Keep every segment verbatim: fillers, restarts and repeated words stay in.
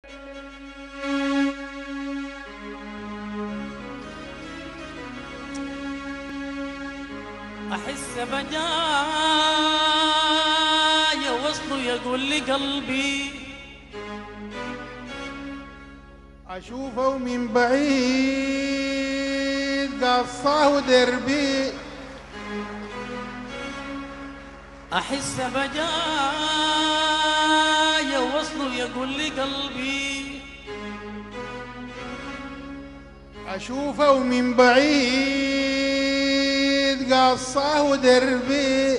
أحس بجايا وصله يقول لي قلبي، أشوفه من بعيد قصاه دربي. أحس بجايا وصله يقول لي قلبي، أشوفه من بعيد قصاه دربي.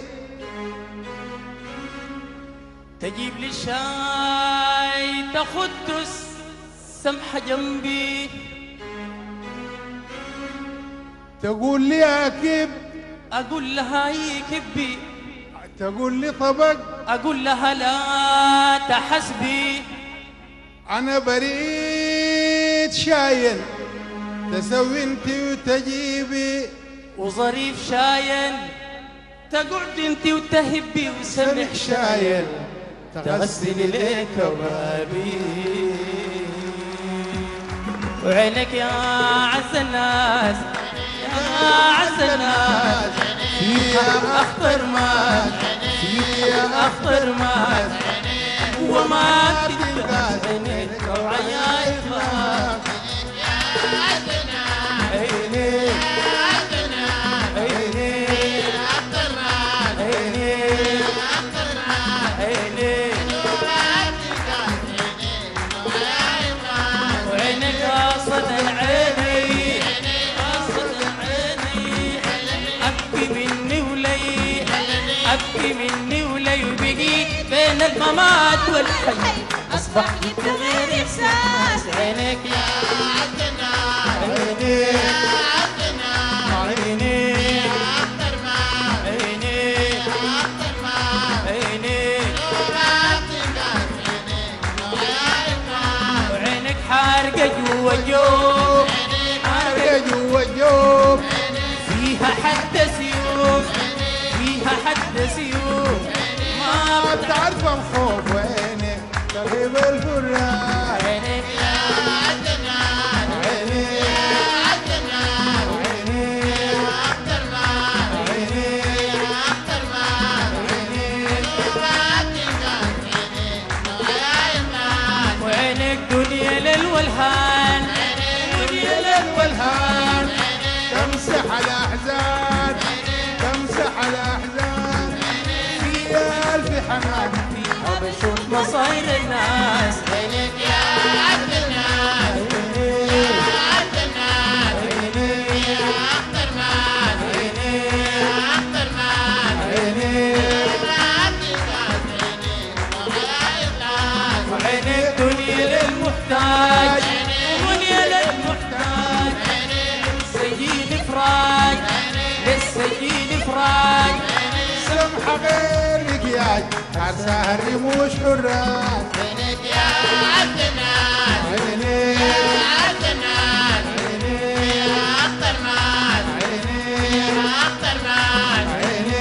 تجيب لي شاي تاخد السمحة جنبي، تقول لي أكب أقول لها هي كبي، تقول لي طبق أقول لها لا تحسبي. أنا بريد شاين تسوي انت وتجيبي، وظريف شاين تقعد انت وتهبي، وسمح شاين تغسل ليك وبابي. وعينك يا عز الناس يا عز الناس فيها أخطر ماس، فيها أخطر ماس وما تقدر عينك وعياي خاف. أبكي مني ولي وبقيت بين الممات والحي، أصبح لك غير إحساس. عينك يا عبدنا عيني يا عبدنا عيني يا أخطر ما عيني يا أخطر ما عيني وعينك حارقة جوا الجوب، حارقة جوا الجوب فيها حتى سيوف، فيها حد سيوف ما بتعرف الخوف. وينك قلب الفراق عينك يا عدنان، عيني يا عدنان عيني يا أخطر ما عيني يا أخطر ما عيني وعينك دنيا للولهان، دنيا للولهان تمسح الأحزان تمسح الأحزان في ألف حنان فيها بشوف مصاير الناس. عينك يا عدنان يا عدنان عيني يا أخطر ما عيني يا أخطر ما عيني وعينك دنيا للمحتاج، دنيا للمحتاج للسجين فراج، للسجين فراج سمحة غير مكياج عرسها الرموش حراج. عينك يا عدنان عيني يا عدنان عيني يا أخطر ما عيني يا أخطر ما عيني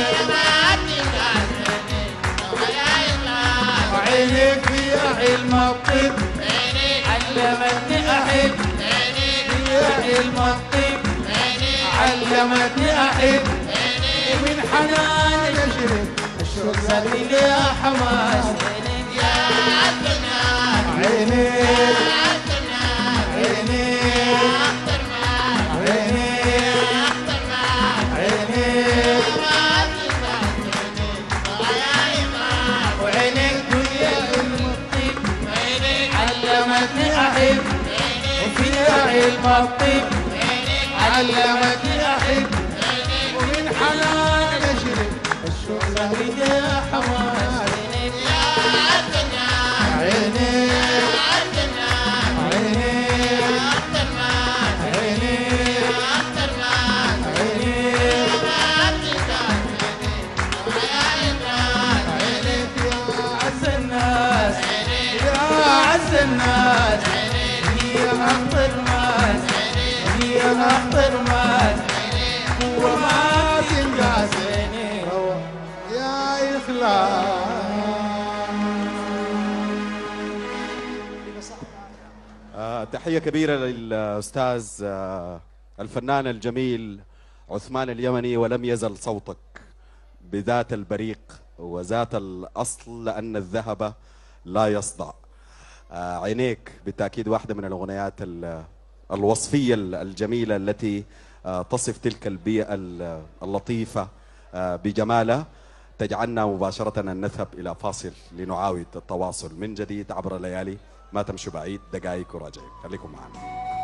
وعينك فيها علم الطب، علمتني أحب فيها علم الطب، علمتني أحب ومن حنان أشرب الشوق زاد لي حماس. عينك يا عدنان عيني يا عدنان عيني يا أخطر ما عيني يا أخطر ما عيني وعينك دنيا المطيب، علمتني أحب وفيها علم الطب، علمتني أحب ومن حنان أشرب الشوق زهري يا حماس. عينك يا عدنان عيني يا عدنان عيني يا أخطر ما عيني يا أخطر ما عيني عينك يا عز الناس يا عز الناس هي أخطر ماس، هي أخطر ماس وما تنقاس. عيني يا إخلاص آه، تحية كبيرة للأستاذ آه، الفنان الجميل عثمان اليمني. ولم يزل صوتك بذات البريق وذات الأصل، لأن الذهب لا يصدع. آه، عينيك بالتأكيد واحدة من الأغنيات ال- الوصفية الجميلة التي آه، تصف تلك البيئة ال- اللطيفة آه، بجمالها، تجعلنا مباشرة أن نذهب إلى فاصل لنعاود التواصل من جديد عبر ليالي ما تمشي بعيد، دقائق وراجعين. خليكم معنا.